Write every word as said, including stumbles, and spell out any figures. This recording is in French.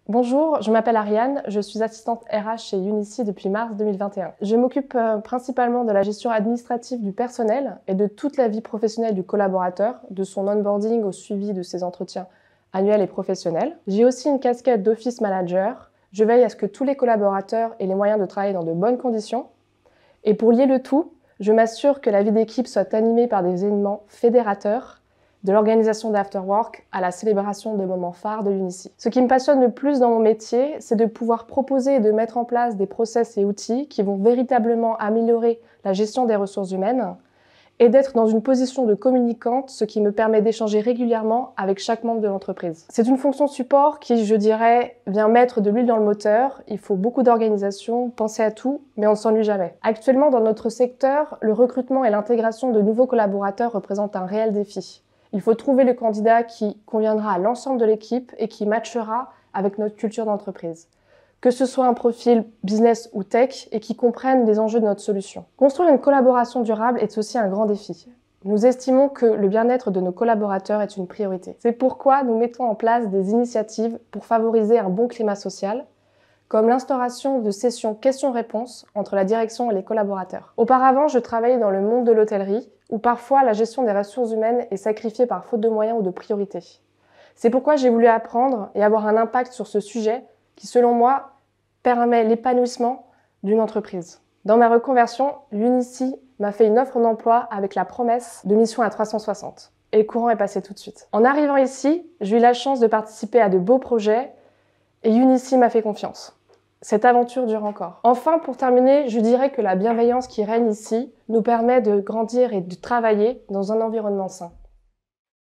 Bonjour, je m'appelle Ariane, je suis assistante R H chez Unici depuis mars deux mille vingt et un. Je m'occupe euh, principalement de la gestion administrative du personnel et de toute la vie professionnelle du collaborateur, de son onboarding au suivi de ses entretiens annuels et professionnels. J'ai aussi une casquette d'office manager. Je veille à ce que tous les collaborateurs aient les moyens de travailler dans de bonnes conditions. Et pour lier le tout, je m'assure que la vie d'équipe soit animée par des événements fédérateurs, de l'organisation d'afterwork à la célébration de moments phares de Unici. Ce qui me passionne le plus dans mon métier, c'est de pouvoir proposer et de mettre en place des process et outils qui vont véritablement améliorer la gestion des ressources humaines et d'être dans une position de communicante, ce qui me permet d'échanger régulièrement avec chaque membre de l'entreprise. C'est une fonction support qui, je dirais, vient mettre de l'huile dans le moteur. Il faut beaucoup d'organisation, penser à tout, mais on ne s'ennuie jamais. Actuellement, dans notre secteur, le recrutement et l'intégration de nouveaux collaborateurs représentent un réel défi. Il faut trouver le candidat qui conviendra à l'ensemble de l'équipe et qui matchera avec notre culture d'entreprise. Que ce soit un profil business ou tech et qui comprenne les enjeux de notre solution. Construire une collaboration durable est aussi un grand défi. Nous estimons que le bien-être de nos collaborateurs est une priorité. C'est pourquoi nous mettons en place des initiatives pour favoriser un bon climat social, comme l'instauration de sessions questions-réponses entre la direction et les collaborateurs. Auparavant, je travaillais dans le monde de l'hôtellerie, où parfois la gestion des ressources humaines est sacrifiée par faute de moyens ou de priorités. C'est pourquoi j'ai voulu apprendre et avoir un impact sur ce sujet qui, selon moi, permet l'épanouissement d'une entreprise. Dans ma reconversion, l'Unici m'a fait une offre d'emploi avec la promesse de mission à trois cent soixante. Et le courant est passé tout de suite. En arrivant ici, j'ai eu la chance de participer à de beaux projets et Unici m'a fait confiance. Cette aventure dure encore. Enfin, pour terminer, je dirais que la bienveillance qui règne ici nous permet de grandir et de travailler dans un environnement sain.